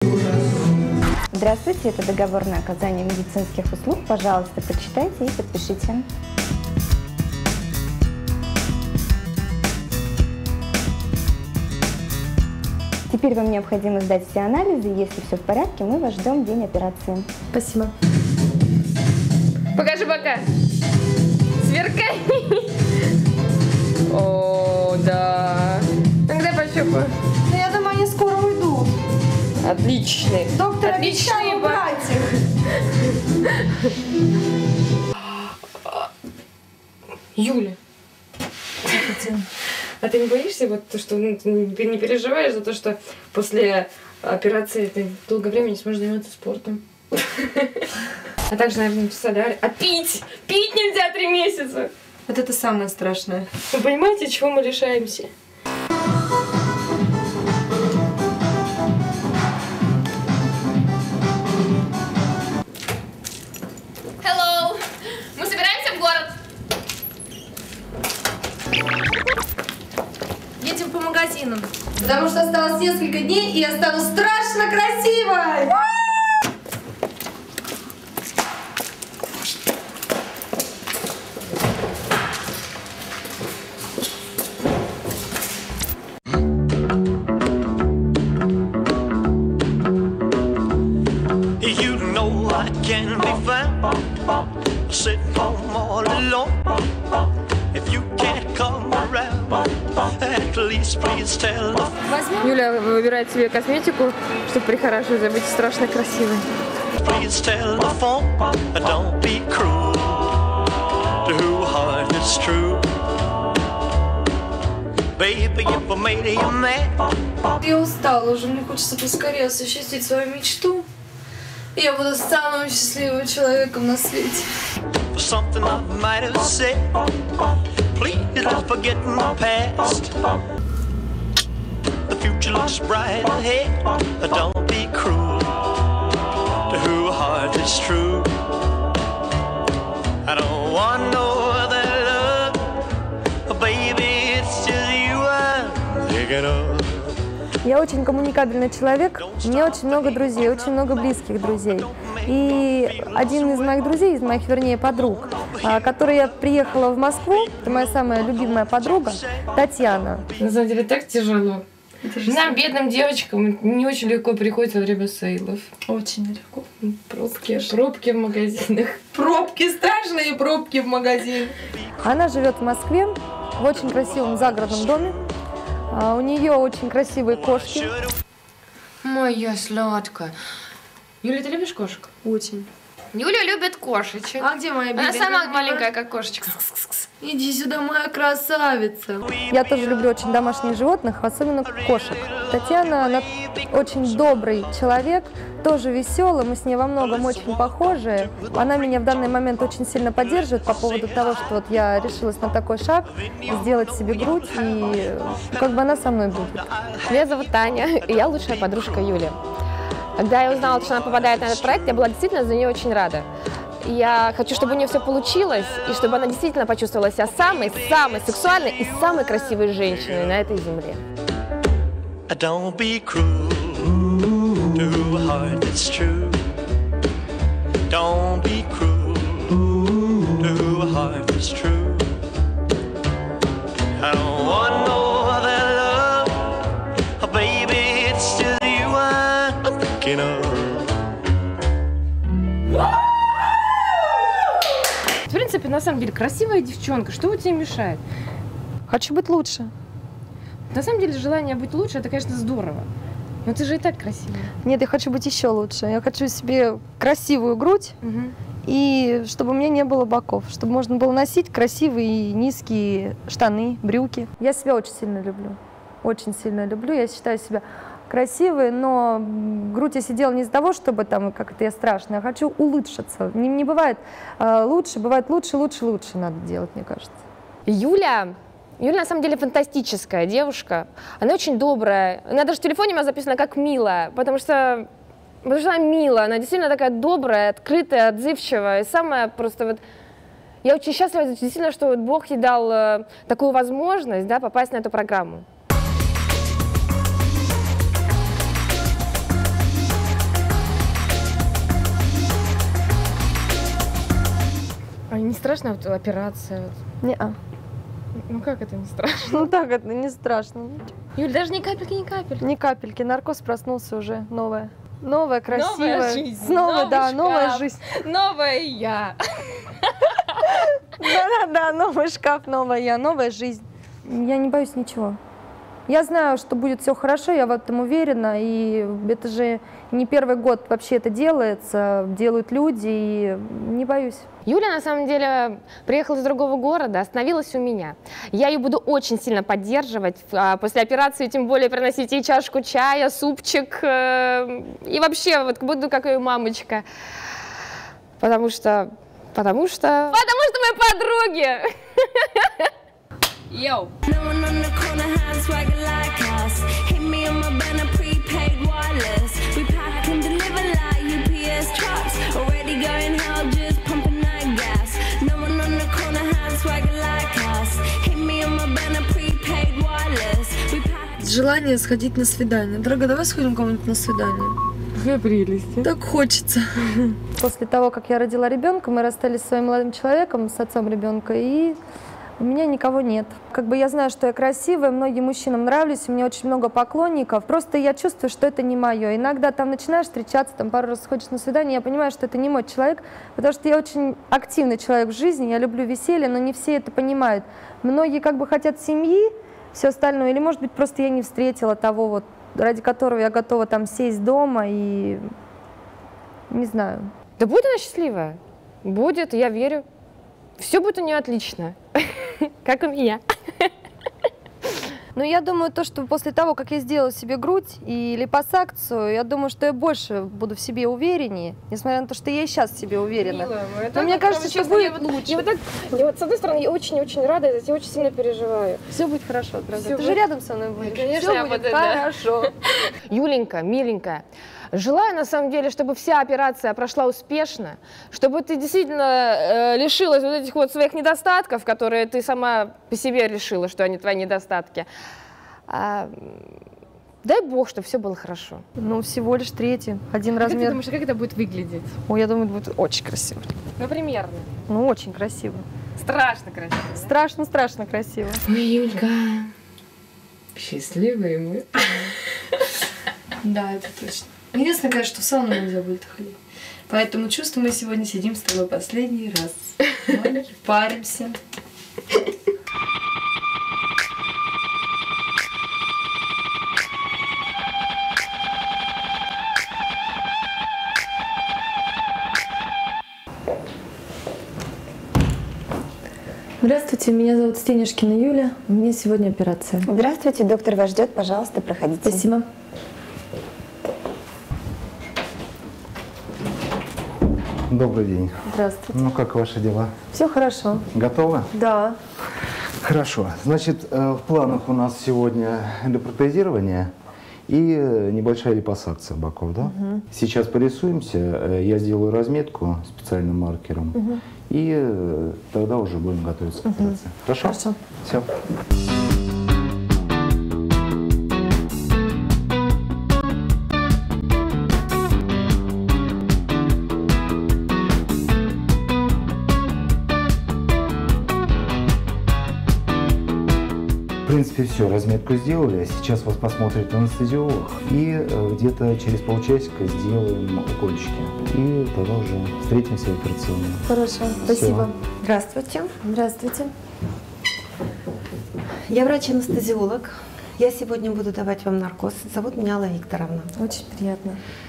Здравствуйте, это договор на оказание медицинских услуг. Пожалуйста, прочитайте и подпишите. Теперь вам необходимо сдать все анализы. Если все в порядке, мы вас ждем в день операции. Спасибо. Покажи бока. Сверкай. О, да. Тогда пощупаю. Да я думаю, они скоро уйдут. Отличный. Доктор обещал убрать их. Юля. А ты не боишься, вот, то, что ты не переживаешь за то, что после операции ты долгое время не сможешь заниматься спортом? А также, наверное, в солярий. А пить! Пить нельзя 3 месяца! Вот это самое страшное. Вы понимаете, чего мы лишаемся? Hello! Мы собираемся в город. Едем по магазинам. Потому что осталось несколько дней, и я стану страшно красивой! Can be found sitting home all alone. If you can't come around, at least please tell the Юля выбирает себе косметику, чтобы прихорашиваться, быть страшно красивой. Please tell the phone, don't be cruel to who heart is true. Baby, if I made you mad. Я устала уже, мне хочется поскорее осуществить свою мечту. И я буду самым счастливым человеком на свете. Something I might have said. Please don't forget my past. The future looks bright ahead. Don't be cruel to who heart is true. I don't want no other love, baby. It's just you I'm thinking of. Я очень коммуникабельный человек, у меня очень много друзей, очень много близких друзей. И один из моих друзей, вернее, подруг, которой я приехала в Москву, это моя самая любимая подруга, Татьяна. На самом деле так тяжело. Нам, бедным девочкам, не очень легко приходится во время сейлов. Очень легко. Пробки в магазинах. Пробки, страшные пробки в магазине. Она живет в Москве, в очень красивом загородном доме. У нее очень красивые кошки. Моя сладкая. Юля, ты любишь кошек? Очень. Юля любит кошечек. А где моя Она бедная? сама маленькая, как кошечка. Иди сюда, моя красавица. Я тоже люблю очень домашних животных, особенно кошек. Татьяна, она очень добрый человек, тоже веселый, мы с ней во многом очень похожи. Она меня в данный момент очень сильно поддерживает по поводу того, что вот я решилась на такой шаг, сделать себе грудь, и как бы она со мной будет. Меня зовут Таня, и я лучшая подружка Юли. Когда я узнала, что она попадает на этот проект, я была действительно за нее очень рада. Я хочу, чтобы у нее все получилось, и чтобы она действительно почувствовала себя самой сексуальной и самой красивой женщиной на этой земле. Don't be cruel to a heart that's true. Don't be cruel to a heart that's true. I don't want no other love, baby, it's just you I'm thinking of. В принципе, на самом деле, красивая девчонка. Что у тебя мешает? Хочу быть лучше. На самом деле, желание быть лучше, это, конечно, здорово. Но ты же и так красивая. Нет, я хочу быть еще лучше. Я хочу себе красивую грудь, и чтобы у меня не было боков, чтобы можно было носить красивые низкие штаны, брюки. Я себя очень сильно люблю. Очень сильно люблю. Я считаю себя красивой, но грудь я сидела не из-за того, чтобы там как-то я страшная. Я хочу улучшиться. Не бывает лучше, бывает лучше надо делать, мне кажется. Юля на самом деле фантастическая девушка. Она очень добрая. Она даже в телефоне у меня записана как милая, потому что она милая. Она действительно такая добрая, открытая, отзывчивая. И самое просто вот... Я очень счастлива, действительно, что вот Бог ей дал такую возможность, да, попасть на эту программу. страшно вот, операция? Вот? Не-а. Ну как это не страшно? Ну так это не страшно. Юль, даже ни капельки, ни капельки. Ни капельки. Наркоз проснулся уже. Новая. Новая, красивая. Новая жизнь. Снова, Новый да, шкаф. новая жизнь. Новая я. Да-да-да, новый шкаф, новая я, новая жизнь. Я не боюсь ничего. Я знаю, что будет все хорошо, я в этом уверена. И это же не первый год вообще это делается, делают люди, и не боюсь. Юля, на самом деле, приехала из другого города, остановилась у меня. Я ее буду очень сильно поддерживать. После операции, тем более, приносить ей чашку чая, супчик. И вообще, вот буду как ее мамочка. Потому что мы подруги! Йоу! Желание сходить на свидание. Дорогая, давай сходим кому-нибудь на свидание. Какая прелесть. Так хочется. После того, как я родила ребенка, мы расстались с своим молодым человеком, с отцом ребенка, и у меня никого нет. Как бы я знаю, что я красивая, многим мужчинам нравлюсь, у меня очень много поклонников. Просто я чувствую, что это не мое. Иногда там начинаешь встречаться, там пару раз ходишь на свидание, я понимаю, что это не мой человек, потому что я очень активный человек в жизни, я люблю веселье, но не все это понимают. Многие как бы хотят семьи, все остальное, или, может быть, просто я не встретила того, вот, ради которого я готова там сесть дома и не знаю. Да будет она счастливая. Будет, я верю. Все будет у нее отлично. Как у меня. Но я думаю, то, что после того, как я сделала себе грудь и липосакцию, я думаю, что я больше буду в себе увереннее, несмотря на то, что я и сейчас в себе уверена. Но мне кажется, что будет лучше. Я вот, с одной стороны, я очень-очень рада, я очень сильно переживаю. Все будет хорошо, дорогая. Ты же рядом со мной будешь. Конечно, Все будет хорошо. Юленька, миленькая, желаю, на самом деле, чтобы вся операция прошла успешно, чтобы ты действительно лишилась вот этих вот своих недостатков, которые ты сама по себе решила, что они твои недостатки. Дай бог, чтобы все было хорошо. Ну, всего лишь третий, один Как ты размер. думаешь, как это будет выглядеть? Ой, я думаю, это будет очень красиво. Ну, примерно. Ну, очень красиво. Страшно красиво. Да? Страшно-страшно красиво. Ой, Юлька, счастливые мы. Да, это точно. Единственное, конечно, что в сауну нельзя будет ходить. Поэтому чувствую, мы сегодня сидим с тобой последний раз. Мы паримся. Здравствуйте, меня зовут Стенюшкина Юля. У меня сегодня операция. Здравствуйте, доктор вас ждет, пожалуйста, проходите. Спасибо. Добрый день. Здравствуйте. Ну, как ваши дела? Все хорошо. Готовы? Да. Хорошо. Значит, в планах у нас сегодня эндопротезирование и небольшая липосакция боков, да? Сейчас порисуемся, я сделаю разметку специальным маркером, и тогда уже будем готовиться к операции. Хорошо? Хорошо. Все. В принципе, все, разметку сделали. Сейчас вас посмотрит анестезиолог. И где-то через полчасика сделаем укольчики. И тогда уже встретимся в операционной. Хорошо. Спасибо. Здравствуйте. Здравствуйте. Я врач-анестезиолог. Я сегодня буду давать вам наркоз. Зовут меня Алла Викторовна. Очень приятно.